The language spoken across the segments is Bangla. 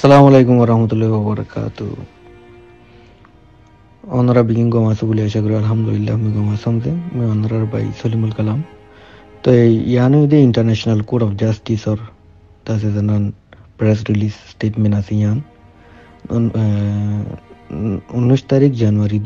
Assalamualaikum warahmatullahi wabarakatuh. Onora bikin goma sebuli aşa kuri alhamdulillah mi goma samte mi onorar bai Salimul Kalam. তো ইয়ানো ইদে ইন্টারন্যাশনাল কোর্ট অফ জাস্টিস অর তাসে জানান প্রেস রিলিজ স্টেটমেন্ট আছে ইয়ান 19 তারিখ জানুয়ারি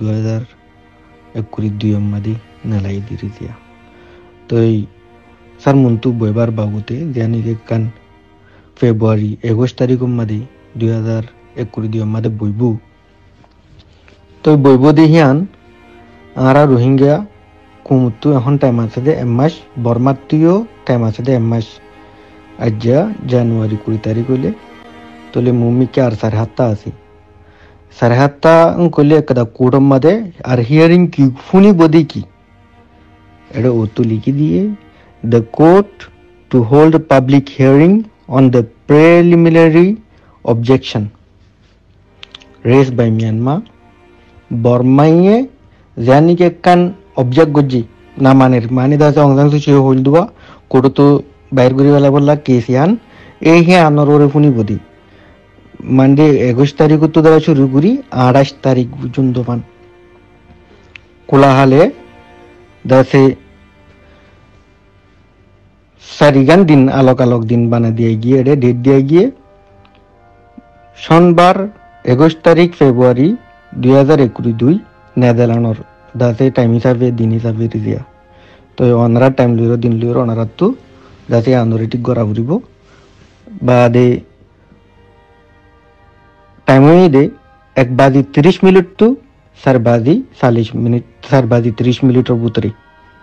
2021 মাদি নালাই দিরিয়া তো সার মন্তু বইবার বাবুতে জানি কে কান ফেব্রুয়ারি 21 তারিখ মাদি 2021 মাদে বইবু তো বইবু দেহিয়ান আরা রোহিঙ্গা কুমুত্তু এখন টাইম আছে দে এমাস বর্মাত্তুও টাইম আছে দে এমাস আজ্জা জানুয়ারি 20 তারিখ হইলে তোলে মুমিকে আর 7.5 আছে 7.5 কইলে কদা কোডম মাদে আর হিয়ারিং কি ফুনি বদি কি এটা ওতু লিখি দিয়ে the court to hold public hearing on the preliminary objection raised by Myanmar Bormaiye jani ke kan object goji na maner mani da sa ongsan su hol duwa kodo to bair guri wala bolla case yan e he anorore funi bodi mande 21 tarikh to dara shuru guri 28 tarikh পর্যন্ত পান কোলা হালে দাসে সারিগান দিন আলোক দিন বানা দিয়ে গিয়ে ডেট দিয়ে গিয়ে সোমবার 21 তারিখ ফেব্রুয়ারি 2022 নেদারল্যান্ডর দাসে টাইম হিসাবে দিন হিসাবে দিয়া তো অনরা টাইম লিরো দিন লিরো অনরা তো দাসে আন্দোলিটিক গরা বুরিব বাদে টাইম দে 1:30 মিনিট তো 4:40 মিনিট 4:30 মিনিটের ভিতরে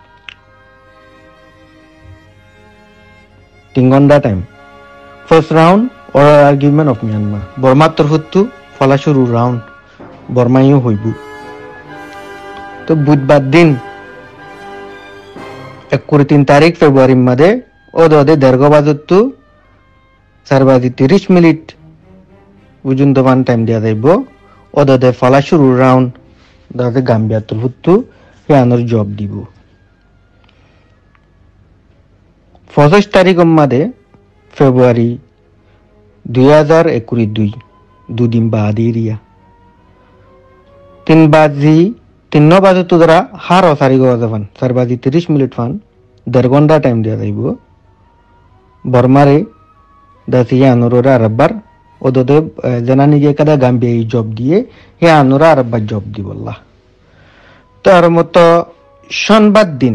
3 ঘন্টা time first round oral argument of Myanmar বর্মার তরফতু ফলা শুরু রাউন্ড বর্মাইও হইব তো বুধবার দিন 21 তারিখ ফেব্রুয়ারি মাদে ওদে দেড়গবাজতু 4:30 মিনিট পর্যন্ত মান টাইম দিয়া যাইব ওদে ফলা শুরু রাউন্ড দাদে গাম্বিয়া তরফতু ইয়ানোর জব দিব 25 তারিখ মাদে ফেব্রুয়ারি 2022 দুদিন বাদ এরিয়া 3 বাজে তো ধরা হার সারি গজাবান 4:30 মিনিট ফান 1.5 ঘন্টা টাইম দেওয়া যাইব বর্মারে দাসিয়া আনোরা আরবার ওদে জানানি যে কাদা গাম্বিয়া এই জব দিয়ে হে আনোরা আরবার জব দিবল্লা তার মতো শনিবার দিন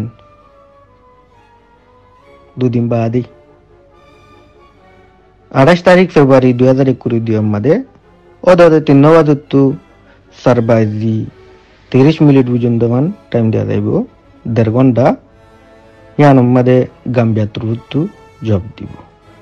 দুদিন বাদে 28 তারিখ ফেব্রুয়ারি 2022 মাদে ওদে 3 বাজতু 4:30 মিনিট পর্যন্ত মান টাইম দেওয়া যাইব 1.5 ঘন্টা ইয়ানোর মাদে গাম্বিয়া তরফতু জব দিব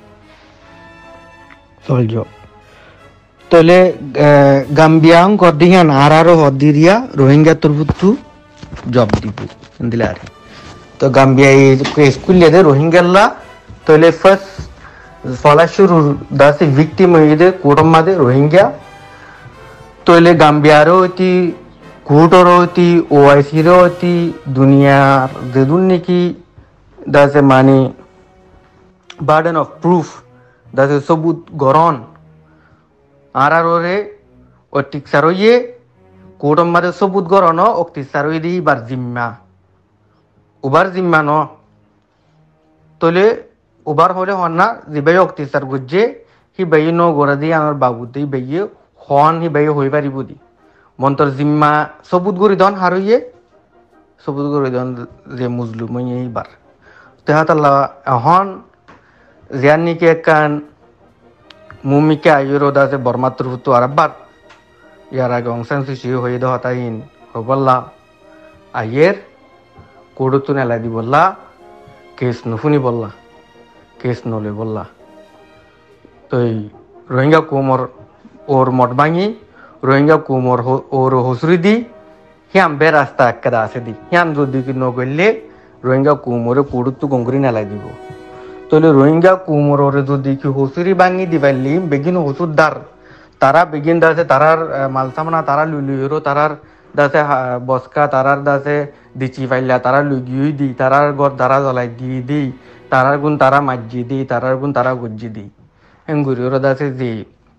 সল জব তলে গাম্বিয়া গদিয়ান আরো হদিরিয়া রোহিঙ্গা তরফতু জব দিব দিলার তো গাম্বিয়া স্কুল লেদে রোহিঙ্গাল্লা তলে ফার্স্ট ফলা শুরু দাসে ভিকটিম হইদে কোটম মাদে রোহিঙ্গা তলে গাম্বিয়ারও অতি কোর্টরও অতি ওআইসিরও অতি দুনিয়ার যেদুন নাকি দাসে মানে বার্ডেন অফ প্রুফ দাসে সবুত গরন আরারে অটিক সারইয়ে কোটম মাদে সবুত গরন অক্তি সারই দি বার জিম্মা উবার জিম্মা ন তলে উবার হলে হন না যে অক্তিসার গুজে হি বাই ন গোড়া দিয়ে আমার বাবুতেই বাইয়ে হন হি বাই হই পারিব দি মন্তর জিম্মা সবুত গরি দন হারইয়ে সবুত গরি দন যে মুজলুম এইবার তেহাতাল্লা হন জিয়ানিকে কান মুমিকে আইরো দাসে বর্মাত্র হুতু আরবার ইয়ার আগে অংশান সুশি হয়ে দহতাইন হবল্লা আইয়ের কোডতু নেলা দি বললা কেস নুফুনি বললা কেস নলে বললা তো রোহিঙ্গা কুমর ওর মঠ ভাঙি রোহিঙ্গা কুমর ওর হসুরি দি হিয়াম বে রাস্তা একটা আছে দি হিয়াম যদি কি নগলে রোহিঙ্গা কুমরে কোডতু গঙ্গুরি নেলা দিব তাহলে রোহিঙ্গা কুমর ওরে যদি কি হসুরি ভাঙি দিবাইলি বেগিন হসুরদার তারা বেগিন দাসে তারার মালসামনা তারা লুলিরো তারার দাসে বসকা তারার দাসে দিচি ফাইলা তারা লুগিয়ে দি তারার ঘর তারা জ্বলাই দিয়ে দিই তারার গুণ তারা মাজি দিই তারার গুণ তারা গজ্জি দিই এঙ্গুরি ওরা দাসে যে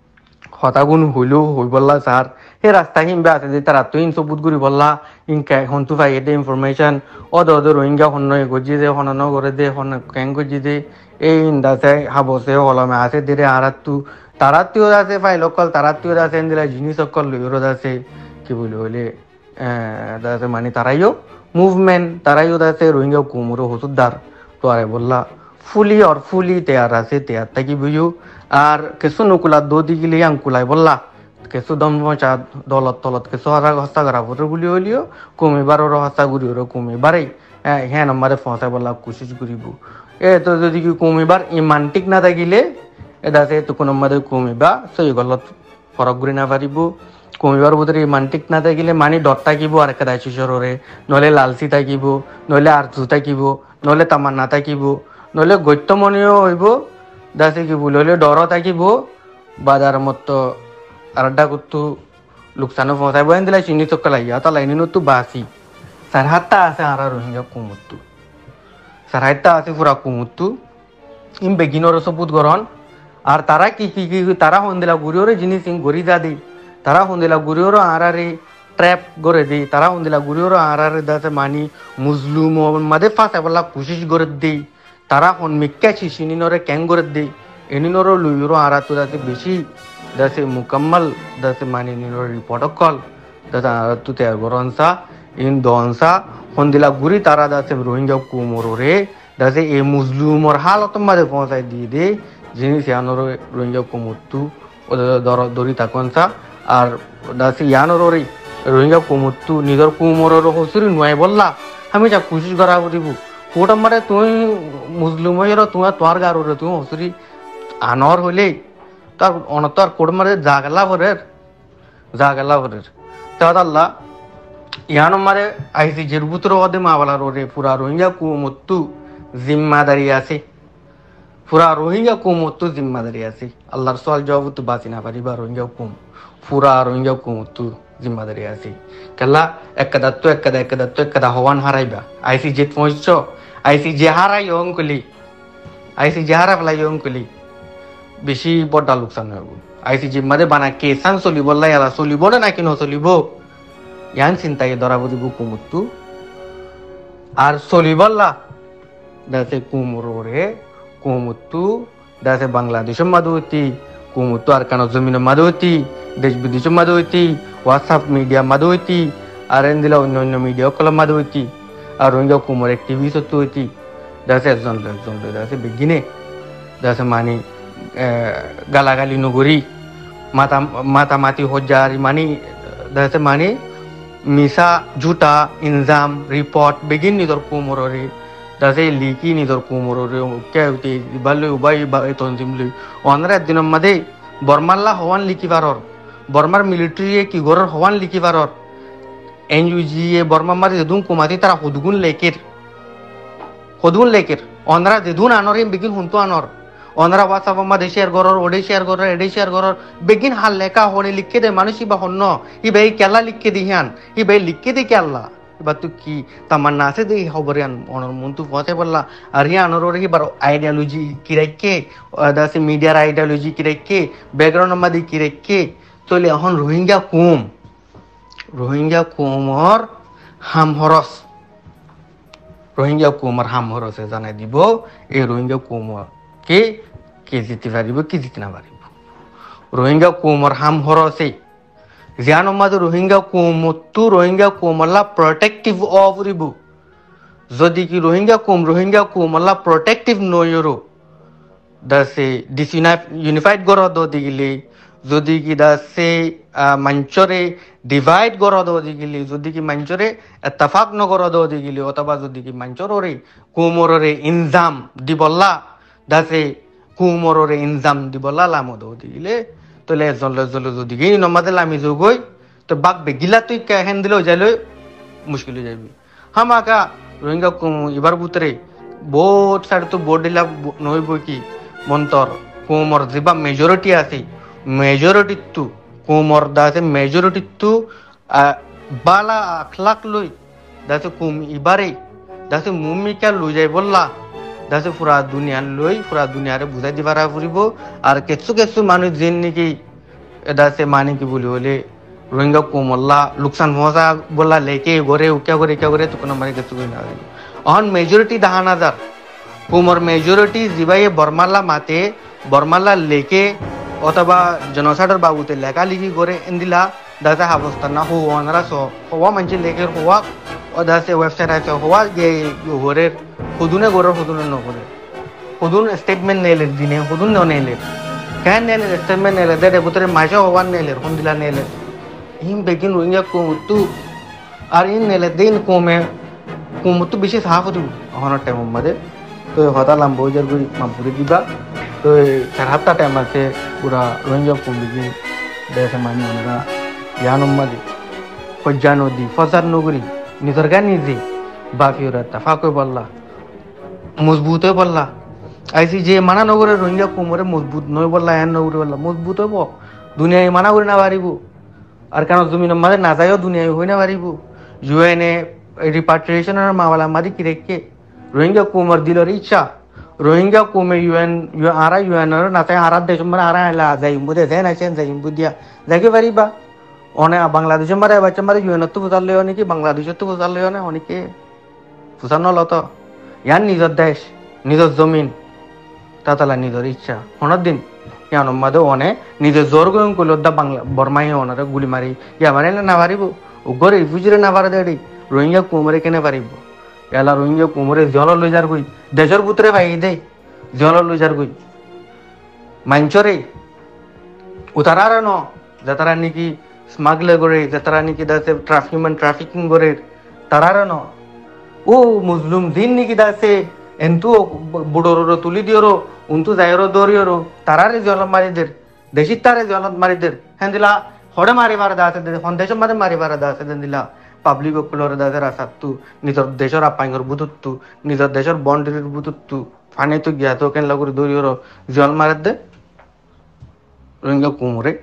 হতাগুন হইলো হই বললা স্যার হে রাস্তা হিমবে আছে যে তারা তো ইন সবুত গুরি বললা ইনকা হন্তু পাই এতে ইনফরমেশন অদ রোহিঙ্গা হন্ন গজি দে হনন করে দে হন ক্যাং গজি দে এই ইন্দাসে হাবসে হলমে আছে দিরে আরাত্তু তারাত্তিও আছে ফাইল অকল তারাত্তিও আছে ইন্দিলা জিনিস অকল লইরো আছে কি বলি হইলে দাসে মানে তারাইও মুভমেন্ট তারাইও দাসে রোহিঙ্গা কুমুরো হসুদ্দার তো আরে বললা ফুলি তেয়ার আছে তেয়ার থাকি বুঝু আর কিছু নুকুলা দদি গিলি আঙ্কুলাই বললা কিছু দম চা দলত তলত কিছু হস্তা করা ভোটর গুলি হলিও কমিবারও হস্তা গুড়ি ওর কমিবারেই হ্যাঁ নম্বরে ফসাই বললা কোশিশ করিব তো যদি কি কমিবার ইমান ঠিক না থাকিলে এটা আছে তো কোনো নম্বরে কমিবা সেই গলত ফরক ঘুরি না পারিব কমিবার বোধের ইমান ঠিক না থাকিলে মানে ডট থাকিব আর একটা শিশরে নহলে লালচি থাকিব নহলে আরজু থাকিব নহলে তামান্না থাকিব নহলে গৈত্যমনীয় হইব দাসে কি বলে হলে ডর থাকিব বাজার মত আড্ডা করতু লোকসানো ফসাইব দিলা চিনি চক্কা লাগিয়া তা লাইনি নতু বাসি সারহাত্তা আছে আর রোহিঙ্গা কুমুত্তু সারহাত্তা আছে পুরা কুমুত্তু ইম বেগিনর সবুত গরন আর তারা কি কি কি তারা হন্দিলা গুরিওরে জিনিস ইং গরি যা দি তারা হন্দিলা গুরিওর আরারে ট্র্যাপ করে দি তারা হন্দিলা গুরিওর আরারে দাসে মানি মুসলিম মাদে ফাসাই বলা কোশিশ করে দি তারা হন মিক্কা চিনিনরে ক্যাং করে দি এনিনরো লুইরো আরা তো দাসে বেশি দাসে মুকম্মল দাসে মানি নিনর রিপোর্ট কল দাসে আরা তো তৈয়ার গরনসা ইন দনসা হন্দিলা গুরি তারা দাসে রোহিঙ্গা কুমোরে দাসে এ মুসলিমর হালত মাঝে পৌঁছাই দিয়ে দে জিনিস ইয়ানোর রোহিঙ্গা কুমুত্তু দরি তাকনসা আর দাসে ইয়ানোর রোহিঙ্গা কুমুত্তু নিজের কুমোরের হসুরি নুয়াই বললা আমি যা কোশিশ করা দিব কোট আমারে তুই মুসলিম হইর তোমার তোর গারোরে তুমি হসুরি আনর হইলে তার অনতর কোট মারে জাগলা ভরের তাহলে ইয়ানো মারে আইসি জেরবুতর ওদে মাওয়ালার ওরে পুরা রোহিঙ্গা কুমুত্তু জিম্মাদারি আছে পুরা রোহিঙ্গা কুমুত্তু জিম্মাদারি আছে আল্লাহর সওয়াল জবাব তো বাঁচি না পারিবা রোহিঙ্গা পুরা রোহিঙ্গা কুমুত্তু জিম্মাদারি আছে কেলা একদা হওয়ান হারাইবা আইসি জেট পৌঁছছ আইসি যে হারাই অঙ্কলি আইসি যে হারা ফেলাই অঙ্কলি বেশি বড় লোকসান হইব আইসি জিম্মাদে বানা কেসান চলিব লাইলা চলিব না নাকি নচলিব ইয়ান চিন্তায় ধরাব দিব কুমুত্তু আর চলিবল্লা দাসে কুমুরে কুমুত্তু দাসে বাংলাদেশের মাদুতি কুমুত্তু আর কানো জমিনের মাদুতি দেশ বিদেশের মাদুতি হোয়াটসঅ্যাপ মিডিয়া মাদুতি আর এন্দিলা অন্য মিডিয়া কলম মাদুতি আর রোহিঙ্গা কুমোর টিভি সত্য হইতি দাসে একজন দাসে বেগিনে দাসে মানি গালাগালি নগরী মাতামাতি হজ্জারি মানি দাসে মানি মিসা ঝুটা ইনজাম রিপোর্ট বেগিন নিজর কুমোরে দাসে লিকি নিজর কুমোরে কে বাল্লে উবাই তনজিম লই অনরা দিনের মাঝে বর্মাল্লা হওয়ান লিখি পারর বর্মার মিলিটারি কি গরর হওয়ান লিখি পারর এনইউজি বর্মা মাঝে যেদুন কুমাতি তারা হদগুন লেকের অনরা যেদুন আনর বেগিন হুন্তু আনর অনরা হোয়াটসঅ্যাপ মাঝে শেয়ার গরর ওডে শেয়ার গরর এডে শেয়ার গরর বেগিন হাল লেখা হনে লিখে দে মানুষ ইবা হন্য ই ভাই কেলা লিখে দিহান ই ভাই লিখে দে কেলা এবার তুই কি তামান্না আছে দে খবরে অনর মন তু পৌঁছে বললা আর হি আনর ওরে এবার আইডিয়োলজি কি রাখকে দাসে মিডিয়ার আইডিয়োলজি কি রাখকে ব্যাকগ্রাউন্ড মাঝে কি রাখকে চলে এখন রোহিঙ্গা কুমর হামহরসে জানাই দিব এই রোহিঙ্গা কুমর কে জিতে পারিব কি জিতে না পারিব রোহিঙ্গা কুমর হামহরসে জিয়ানো মাঝে রোহিঙ্গা কুমল্লা প্রটেক্টিভ অফ রিব যদি কি রোহিঙ্গা কুমল্লা প্রটেক্টিভ নয়রো দাসে ইউনিফাইড গড় দিগিলে যদি কি দাসে মঞ্চরে ডিভাইড গড় দিগিলে যদি কি মঞ্চরে এতফাক নগর দিগিলে অথবা যদি কি মঞ্চরে কুমররে ইনজাম দিবল্লা দাসে কুমররে ইনজাম দিবল্লা লামো দিগিলে তোলে জল যদি গিয়ে নমাদে লামি যোগই তো বাক বেগিলা তুই কেহেন দিলেও যাইলে মুশকিল হয়ে যাবি হামাকা রোহিঙ্গা এবার বুতরে বহুত সাইড তো বোর্ড দিলা নইব কি মন্তর কুমর যেবা মেজরিটি আছে মেজরিটি তু কুমর দাসে মেজরিটি তু বালা আখলাক লই দাসে কুম ইবারে দাসে মুমিকা লই যাই বললা দাসে পুরা দুনিয়ার লই পুরা দুনিয়ারে বুঝাই দিবারা ফুরিব আর কিছু মানুষ যেন নাকি एदा से माने की बोली बोले रोहिंग्या को मोल्ला लुकसान पहुंचा बोला लेके गोरे क्या गोरे तो कोनो मारे गतु ना ऑन मेजॉरिटी 10,000 कुमर मेजॉरिटी जिबाये बर्माला माते बर्माला लेके अथवा जनसाइडर बाबूते लेका लिखी गोरे इंदिला दासा हाबस्ताना हो वनरा सो होवा मंचे लेके होवा और दासे वेबसाइट आहे होवा ये गोरे खुदुने न गोरे खुदून स्टेटमेंट नेले दिने खुदून न नेले काय नेले स्टेटमेंट नेले दे बुतरे माझ्या होवा नेले हुंदिला नेले हिम बेगिन रोहिंग्या को तू আর ইন নেলে দিন কমে কমতো বেশি সাফ হতো হন টাইম মধ্যে তো হতা লাম বজার গুই মাপুরি দিবা তো চার হাপ্তা টাইম আছে পুরা রোহিঙ্গা কমিটি দেশে মানি আমরা ইয়ানম মধ্যে ফজ্জা নদী ফজার নগরী নিসর্গা নিজে বাফিওরা তাফাকো বললা মজবুত হয়ে বললা আইসি যে মানা নগরের রোহিঙ্গা কোমরে মজবুত নয় বললা এন নগরে বললা মজবুত হইব দুনিয়ায় মানা করে না পারিব আর কেন জমিনের মাঝে না যায়ও দুনিয়ায় হই না পারিব ইউএনএ রিপাট্রিয়েশনের মাওলা মাদি কি রেখে রোহিঙ্গা কোমর দিলর ইচ্ছা রোহিঙ্গা কোমে ইউএন আরা ইউএনর না তাই আরা দেশ মানে আরা এলা যাই বুদে দেন আছেন যাই বুদিয়া যাকে পারিবা অনে বাংলাদেশের মারে বাচ্চা মারে ইউএন তো বুঝার লয় নাকি বাংলাদেশের তো বুঝার লয় না অনেকে বুঝার নল তো ইয়ার নিজের দেশ নিজের জমিন তাতালা নিজের ইচ্ছা অনেক দিন ইয়ান মাদে অনে নিজের জোর গয়ং করল দা বাংলা বর্মাই অনারে গুলি মারি ইয়া মানে না পারিব উগরে রিফিউজিরে না পারে দেড়ি রোহিঙ্গা কোমরে কেনে পারিব এলা রোহিঙ্গা কোমরে জল লই যার কই দেশের পুত্রে ভাই দে জল লই যার কই মাঞ্চরে উতারার ন যাতারা নাকি স্মাগলার করে যাতারা নাকি দাসে হিউম্যান ট্রাফিকিং করে তারার ন ও মুসলিম দিন নাকি দাসে এন্তু বুড়োর তুলি দিওরো উন্তু যাইরো দরিয়রো তারারে জল মারিদের দেশি তারে জল মারিদের হ্যাঁ দিলা হড়ে মারিবার দাসে সন্দেশ মারে মারিবার দাসে দিলা পাবলিক অকুলরে দাসে রাসাতু নিজের দেশের আপাইঙ্গর বুতুত্তু নিজের দেশের বন্ডারির বুতুত্তু ফানে তো গিয়া তো কেন লাগরে দরিয়রো জল মারে দে রোহিঙ্গা কুমরে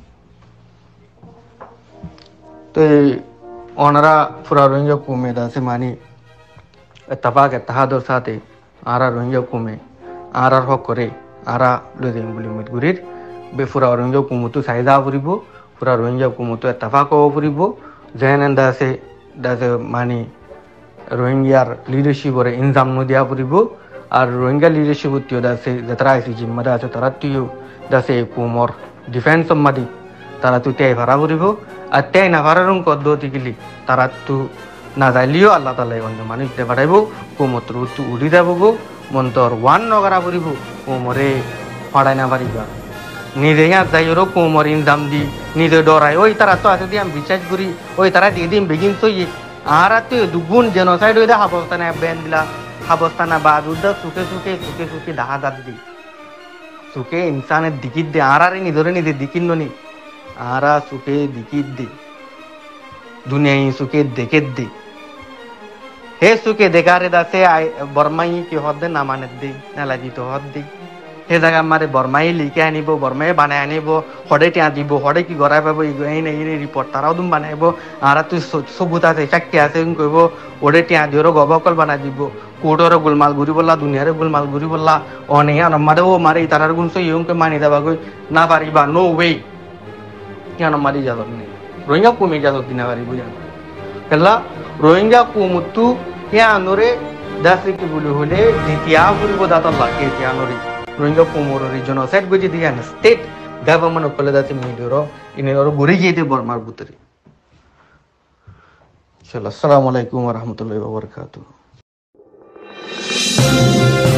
তো ওনারা পুরা রোহিঙ্গা কুমে দাসে মানি ইত্তেফাক ইত্তেহাদর সাথে আরা রোহিঙ্গা কুমে আরার হক করে আরা লদিন বলি মিটগুরির বে পুরা রোহিঙ্গা কুমতো সাইদা ফুরিব পুরা রোহিঙ্গা কুমতো ইত্তেফাক ফুরিব যেন দাসে মানি রোহিঙ্গার লিডারশিপরে ইনজাম নদিয়া ফুরিব আর রোহিঙ্গা লিডারশিপ উত্তিও দাসে যাত্রা আইসি জিম্মাদা আছে তারা তুইও দাসে কুমর ডিফেন্স সম্মাদি তারা তুই ত্যায় ভাড়া ফুরিব আর ত্যায় না ভাড়ার পদ্ধতি গেলি তারা তু না যাইলিও আল্লাহ তালাই অন্য মানুষ দে পাঠাইব কুমতর তু উড়ি যাবো মন্তর ওয়ান নগরা ফুরিব কুমরে ফাড়াই না পারিবা নিজে ইয়াত যাইরো কুমর ইনজাম দি নিজে ডরাই ওই তারা তো আছে দিয়ে আমি বিশ্বাস করি ওই তারা দিয়ে দিন বেগিন তো আর তুই দুগুণ জেনোসাইড হয়ে হাবস্তানা বেন দিলা হাবস্তানা বা যুদ্ধ সুখে দেখা যাত দি সুখে ইনসানের দিকিত দে আর নিজরে নিজে দিকিন নি আরা সুখে দিকিত দে দুনিয়ায় সুখে দেখে দে হে সুখে দেখারে দাসে বর্মাই কি হদ না মানে দে না লাগি তো হদ দে হে জায়গা মারে বর্মাই লিখে আনিব বর্মাই বানাই আনিব হডে টিয়া দিব হডে কি গড়াই পাব এই রিপোর্ট তারাও তুমি বানাইব আর তুই সবুত আছে চাকরি আছে কইব ওডে টিয়া দিওর গবকল বানাই দিব কোটর গোলমাল ঘুরি বললা দুনিয়ারে গোলমাল ঘুরি বললা অনে মারে ও মারে তারার গুণ সই ইউকে মানি দেবা কই না পারিবা নো ওয়ে কেন মারি যাদব নেই রোহিঙ্গা কমে যাদব দিনা পারিব জানো কেলা রোহিঙ্গা কুমুতু ইয়ানোরে দাসে কি বলি হলে দ্বিতীয় ফুরিব দাতা লাগে ইয়ানোরে রোহিঙ্গা কুমোরের জেনোসাইড গজি দিয়ান স্টেট গভর্নমেন্ট ওকলে দাসে মিডিওর ইনের গুরি গিয়ে বর্মার ভিতরে চলো আসসালামু আলাইকুম ওয়া রাহমাতুল্লাহি ওয়া বারাকাতুহু